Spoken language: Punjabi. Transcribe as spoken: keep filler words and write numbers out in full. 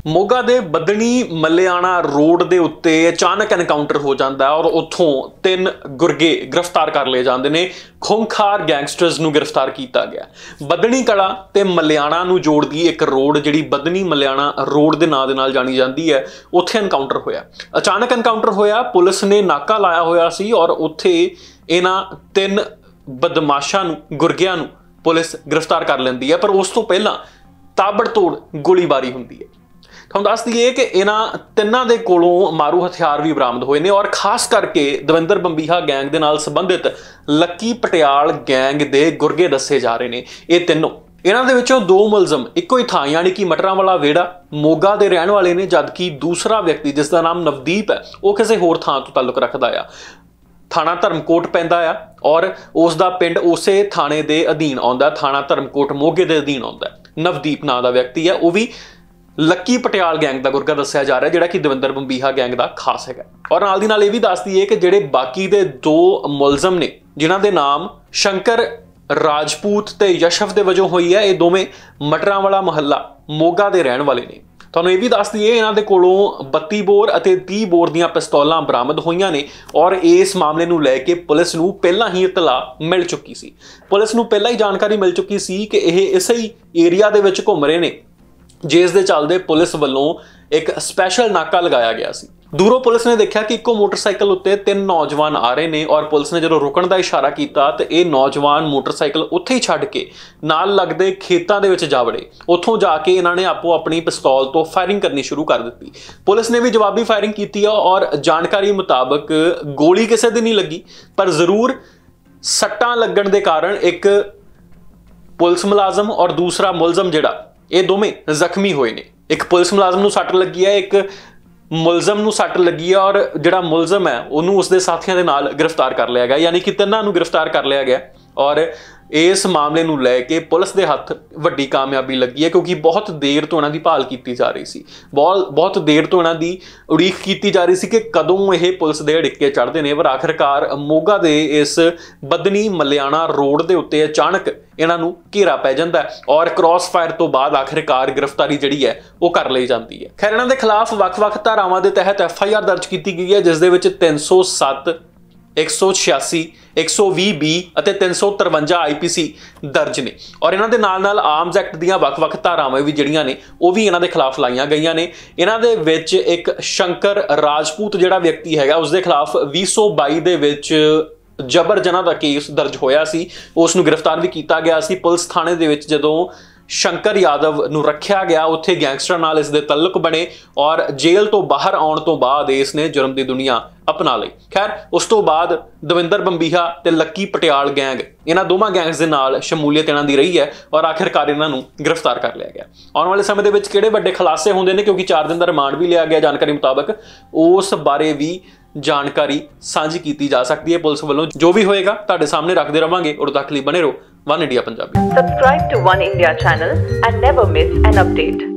ਮੋਗਾ ਦੇ ਬੱਦਣੀ ਮਲਿਆਣਾ ਰੋਡ ਦੇ ਉੱਤੇ ਅਚਾਨਕ ਐਨਕਾਊਂਟਰ ਹੋ ਜਾਂਦਾ ਔਰ ਉੱਥੋਂ ਤਿੰਨ ਗੁਰਗੇ ਗ੍ਰਿਫਤਾਰ ਕਰ ਲਏ ਜਾਂਦੇ ਨੇ। ਖੁੰਖਾਰ ਗੈਂਗਸਟਰਸ ਨੂੰ ਗ੍ਰਿਫਤਾਰ ਕੀਤਾ ਗਿਆ। ਬੱਦਣੀ ਕਲਾ ਤੇ ਮਲਿਆਣਾ ਨੂੰ ਜੋੜਦੀ ਇੱਕ ਰੋਡ ਜਿਹੜੀ ਬੱਦਣੀ ਮਲਿਆਣਾ ਰੋਡ ਦੇ ਨਾਂ ਦੇ ਨਾਲ ਜਾਣੀ ਜਾਂਦੀ ਹੈ, ਉੱਥੇ ਐਨਕਾਊਂਟਰ ਹੋਇਆ। ਅਚਾਨਕ ਐਨਕਾਊਂਟਰ ਹੋਇਆ, ਪੁਲਿਸ ਨੇ ਨਾਕਾ ਲਾਇਆ ਹੋਇਆ ਸੀ ਔਰ ਉੱਥੇ ਇਹਨਾਂ ਤਿੰਨ ਬਦਮਾਸ਼ਾਂ ਨੂੰ ਗੁਰਗਿਆਂ ਨੂੰ ਪੁਲਿਸ ਗ੍ਰਿਫਤਾਰ ਕਰ ਲੈਂਦੀ ਹੈ। ਪਰ ਉਸ ਤੋਂ ਪਹਿਲਾਂ ਤਾਬੜਤੋੜ ਗੋਲੀਬਾਰੀ ਹੁੰਦੀ ਹੈ। ਤੁਹਾਨੂੰ ਦੱਸ ਦਈਏ ਕਿ ਇਹਨਾਂ ਤਿੰਨਾਂ ਦੇ ਕੋਲੋਂ ਮਾਰੂ ਹਥਿਆਰ ਵੀ ਬਰਾਮਦ ਹੋਏ ਨੇ ਔਰ ਖਾਸ ਕਰਕੇ ਦਵਿੰਦਰ ਬੰਬੀਹਾ ਗੈਂਗ ਦੇ ਨਾਲ ਸੰਬੰਧਿਤ ਲੱਕੀ ਪਟਿਆਲ ਗੈਂਗ ਦੇ ਗੁਰਗੇ ਦੱਸੇ ਜਾ ਰਹੇ ਨੇ। ਇਹ ਤਿੰਨੋਂ ਇਹਨਾਂ ਦੇ ਵਿੱਚੋਂ ਦੋ ਮੁਲਜ਼ਮ ਇੱਕੋ ਹੀ ਥਾਂ ਯਾਨੀ ਕਿ ਮਟਰਾਂ ਵਾਲਾ ਵੇੜਾ ਮੋਗਾ ਦੇ ਰਹਿਣ ਵਾਲੇ ਨੇ, ਜਦਕਿ ਦੂਸਰਾ ਵਿਅਕਤੀ ਜਿਸ ਦਾ ਨਾਮ ਨਵਦੀਪ ਹੈ ਉਹ ਕਿਸੇ ਹੋਰ ਥਾਂ ਤੋਂ ਤਾਲੁਕ ਰੱਖਦਾ ਆ। ਥਾਣਾ ਧਰਮਕੋਟ ਪੈਂਦਾ ਆ ਔਰ ਉਸ ਦਾ ਪਿੰਡ ਉਸੇ ਥਾਣੇ ਦੇ ਅਧੀਨ ਆਉਂਦਾ। ਥਾਣਾ ਧਰਮਕੋਟ ਮੋਗੇ ਦੇ ਅਧੀਨ ਆਉਂਦਾ। ਨਵਦੀਪ ਨਾਂ ਦਾ ਵਿਅਕਤੀ ਹੈ, ਉਹ ਵੀ ਲੱਕੀ ਪਟਿਆਲ ਗੈਂਗ ਦਾ ਗੁਰਗਾ ਦੱਸਿਆ ਜਾ ਰਿਹਾ, ਜਿਹੜਾ ਕਿ ਦਵਿੰਦਰ ਬੰਬੀਹਾ ਗੈਂਗ ਦਾ ਖਾਸ ਹੈਗਾ। ਔਰ ਨਾਲ ਦੀ ਨਾਲ ਇਹ ਵੀ ਦੱਸ ਦਈਏ ਕਿ ਜਿਹੜੇ ਬਾਕੀ ਦੇ ਦੋ ਮੁਲਜ਼ਮ ਨੇ ਜਿਨ੍ਹਾਂ ਦੇ ਨਾਮ ਸ਼ੰਕਰ ਰਾਜਪੂਤ ਤੇ ਯਸ਼ਵ ਦੇ ਵਜੋਂ ਹੋਈ ਹੈ, ਇਹ ਦੋਵੇਂ ਮਟਰਾਂ ਵਾਲਾ ਮਹੱਲਾ ਮੋਗਾ ਦੇ ਰਹਿਣ ਵਾਲੇ ਨੇ। ਤੁਹਾਨੂੰ ਇਹ ਵੀ ਦੱਸ ਦਈਏ ਇਹਨਾਂ ਦੇ ਕੋਲੋਂ ਬੱਤੀ ਬੋਰ ਅਤੇ ਤੀਹ ਬੋਰ ਦੀਆਂ ਪਿਸਤੌਲਾਂ ਬਰਾਮਦ ਹੋਈਆਂ ਨੇ ਔਰ ਇਸ ਮਾਮਲੇ ਨੂੰ ਲੈ ਕੇ ਪੁਲਿਸ ਨੂੰ ਪਹਿਲਾਂ ਹੀ ਇਤਲਾਹ ਮਿਲ ਚੁੱਕੀ ਸੀ। ਪੁਲਿਸ ਨੂੰ ਪਹਿਲਾਂ ਹੀ ਜਾਣਕਾਰੀ ਮਿਲ ਚੁੱਕੀ ਸੀ ਕਿ ਇਹ ਇਸੇ ਹੀ ਏਰੀਆ ਦੇ ਵਿੱਚ ਘੁੰਮ ਰਹੇ ਨੇ, ਜਿਸ ਦੇ ਚੱਲਦੇ ਪੁਲਿਸ ਵੱਲੋਂ ਇੱਕ ਸਪੈਸ਼ਲ ਨਾਕਾ ਲਗਾਇਆ ਗਿਆ ਸੀ। ਦੂਰੋਂ ਪੁਲਿਸ ਨੇ ਦੇਖਿਆ ਕਿ ਇੱਕੋ ਮੋਟਰਸਾਈਕਲ ਉੱਤੇ ਤਿੰਨ ਨੌਜਵਾਨ ਆ ਰਹੇ ਨੇ ਔਰ ਪੁਲਿਸ ਨੇ ਜਦੋਂ ਰੁਕਣ ਦਾ ਇਸ਼ਾਰਾ ਕੀਤਾ ਤੇ ਇਹ ਨੌਜਵਾਨ ਮੋਟਰਸਾਈਕਲ ਉੱਥੇ ਹੀ ਛੱਡ ਕੇ ਨਾਲ ਲੱਗਦੇ ਖੇਤਾਂ ਦੇ ਵਿੱਚ ਜਾ ਵੜੇ। ਉੱਥੋਂ ਜਾ ਕੇ ਇਹਨਾਂ ਨੇ ਆਪੋ ਆਪਣੀ ਪਿਸਤੌਲ ਤੋਂ ਫਾਇਰਿੰਗ ਕਰਨੀ ਸ਼ੁਰੂ ਕਰ ਦਿੱਤੀ। ਪੁਲਿਸ ਨੇ ਵੀ ਜਵਾਬੀ ਫਾਇਰਿੰਗ ਕੀਤੀ ਆ ਔਰ ਜਾਣਕਾਰੀ ਮੁਤਾਬਕ ਗੋਲੀ ਕਿਸੇ ਦੀ ਨਹੀਂ ਲੱਗੀ, ਪਰ ਜ਼ਰੂਰ ਸੱਟਾਂ ਲੱਗਣ ਦੇ ਕਾਰਨ ਇੱਕ ਪੁਲਿਸ ਮੁਲਾਜ਼ਮ ਔਰ ਦੂਸਰਾ ਮੁਲਜ਼ਮ ਜਿਹੜਾ ਇਹ ਦੋਵੇਂ ਜ਼ਖਮੀ ਹੋਏ ਨੇ। ਇੱਕ ਪੁਲਿਸ ਮੁਲਾਜ਼ਮ ਨੂੰ ਸੱਟ ਲੱਗੀ ਹੈ, ਇੱਕ ਮੁਲਜ਼ਮ ਨੂੰ ਸੱਟ ਲੱਗੀ ਹੈ ਔਰ ਜਿਹੜਾ ਮੁਲਜ਼ਮ ਹੈ ਉਹਨੂੰ ਉਸਦੇ ਸਾਥੀਆਂ ਦੇ ਨਾਲ ਗ੍ਰਿਫਤਾਰ ਕਰ ਲਿਆ ਗਿਆ, ਯਾਨੀ ਕਿ ਤਿੰਨਾਂ ਨੂੰ ਗ੍ਰਿਫਤਾਰ ਕਰ ਲਿਆ ਗਿਆ। ਔਰ ਇਸ ਮਾਮਲੇ ਨੂੰ ਲੈ ਕੇ ਪੁਲਿਸ ਦੇ ਹੱਥ ਵੱਡੀ ਕਾਮਯਾਬੀ ਲੱਗੀ ਹੈ, ਕਿਉਂਕਿ ਬਹੁਤ ਦੇਰ ਤੋਂ ਇਹਨਾਂ ਦੀ ਭਾਲ ਕੀਤੀ ਜਾ ਰਹੀ ਸੀ। ਬਹੁਤ ਬਹੁਤ ਦੇਰ ਤੋਂ ਇਹਨਾਂ ਦੀ ਉਡੀਕ ਕੀਤੀ ਜਾ ਰਹੀ ਸੀ ਕਿ ਕਦੋਂ ਇਹ ਪੁਲਿਸ ਦੇ ਅੜਿੱਕੇ ਚੜ੍ਹਦੇ ਨੇ। ਪਰ ਆਖਿਰਕਾਰ ਮੋਗਾ ਦੇ ਇਸ ਬੱਦਣੀ ਮਲਿਆਣਾ ਰੋਡ ਦੇ ਉੱਤੇ ਅਚਾਨਕ ਇਹਨਾਂ ਨੂੰ ਘੇਰਾ ਪੈ ਜਾਂਦਾ ਔਰ ਕ੍ਰਾਸ ਫਾਇਰ ਤੋਂ ਬਾਅਦ ਆਖਿਰਕਾਰ ਗ੍ਰਿਫਤਾਰੀ ਜਿਹੜੀ ਹੈ ਉਹ ਕਰ ਲਈ ਜਾਂਦੀ ਹੈ। ਖੈਰ ਇਹਨਾਂ ਦੇ ਖਿਲਾਫ ਵੱਖ-ਵੱਖ ਧਾਰਾਵਾਂ ਦੇ ਤਹਿਤ ਐਫ ਆਈ ਆਰ ਦਰਜ ਕੀਤੀ ਗਈ ਹੈ, ਜਿਸ ਦੇ ਵਿੱਚ ਤਿੰਨ ਸੌ ਸੱਤ, ਇੱਕ ਸੌ ਛਿਆਸੀ, ਇੱਕ ਸੌ ਵੀਹ ਬੀ ਅਤੇ ਤਿੰਨ ਸੌ ਤਰਵੰਜਾ ਆਈ ਪੀ ਸੀ ਦਰਜ ਨੇ ਔਰ ਇਹਨਾਂ ਦੇ ਨਾਲ ਨਾਲ ਆਰਮਜ਼ ਐਕਟ ਦੀਆਂ ਵੱਖ-ਵੱਖ ਧਾਰਾਵਾਂ ਵੀ ਜਿਹੜੀਆਂ ਨੇ ਉਹ ਵੀ ਇਹਨਾਂ ਦੇ ਖਿਲਾਫ ਲਾਈਆਂ ਗਈਆਂ ਨੇ। ਇਹਨਾਂ ਦੇ ਵਿੱਚ ਇੱਕ ਸ਼ੰਕਰ ਰਾਜਪੂਤ ਜਿਹੜਾ ਵਿਅਕਤੀ ਹੈਗਾ ਉਸ ਦੇ ਖਿਲਾਫ ਵੀਹ ਸੌ ਬਾਈ ਦੇ ਵਿੱਚ ਜਬਰ ਜਨਾਹ ਦਾ ਕੇਸ ਦਰਜ ਹੋਇਆ ਸੀ, ਉਸ ਨੂੰ ਗ੍ਰਿਫਤਾਰ ਵੀ ਕੀਤਾ ਗਿਆ ਸੀ। ਪੁਲਿਸ ਥਾਣੇ ਦੇ ਵਿੱਚ ਜਦੋਂ ਸ਼ੰਕਰ ਯਾਦਵ ਨੂੰ ਰੱਖਿਆ ਗਿਆ, ਉੱਥੇ ਗੈਂਗਸਟਰ ਨਾਲ ਇਸ ਦੇ ਤਾਲੁਕ ਬਣੇ ਔਰ ਜੇਲ੍ਹ ਤੋਂ ਬਾਹਰ ਆਉਣ ਤੋਂ ਬਾਅਦ ਇਸ ਨੇ ਜੁਰਮ ਦੀ ਦੁਨੀਆ ਅਪਣਾ ਲਈ। ਖੈਰ ਉਸ ਤੋਂ ਬਾਅਦ ਦਵਿੰਦਰ ਬੰਬੀਹਾ ਤੇ ਲੱਕੀ ਪਟਿਆਲ ਗੈਂਗ, ਇਹਨਾਂ ਦੋਵਾਂ ਗੈਂਗਸ ਦੇ ਨਾਲ ਸ਼ਮੂਲੀਅਤ ਇਹਨਾਂ ਦੀ ਰਹੀ ਹੈ ਔਰ ਆਖਿਰਕਾਰ ਇਹਨਾਂ ਨੂੰ ਗ੍ਰਿਫਤਾਰ ਕਰ ਲਿਆ ਗਿਆ। ਆਉਣ ਵਾਲੇ ਸਮੇਂ ਦੇ ਵਿੱਚ ਕਿਹੜੇ ਵੱਡੇ ਖੁਲਾਸੇ ਹੁੰਦੇ ਨੇ, ਕਿਉਂਕਿ ਚਾਰ ਦਿਨ ਦਾ ਰਿਮਾਂਡ ਵੀ ਲਿਆ ਗਿਆ ਜਾਣਕਾਰੀ ਮੁਤਾਬਕ, ਉਸ ਬਾਰੇ ਵੀ ਜਾਣਕਾਰੀ ਸਾਂਝੀ ਕੀਤੀ ਜਾ ਸਕਦੀ ਹੈ ਪੁਲਿਸ ਵੱਲੋਂ। ਜੋ ਵੀ ਹੋਏਗਾ ਤੁਹਾਡੇ ਸਾਹਮਣੇ ਰੱਖਦੇ ਰਵਾਂਗੇ। ਉਦੋਂ ਤੱਕ ਲਈ ਬਣੇ ਰਹੋ One India Punjabi. Subscribe to One India channel and never miss an update.